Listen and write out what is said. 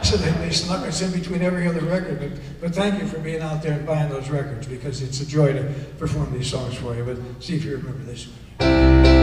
So they snuck us in between every other record. But thank you for being out there and buying those records, because it's a joy to perform these songs for you. But see if you remember this one.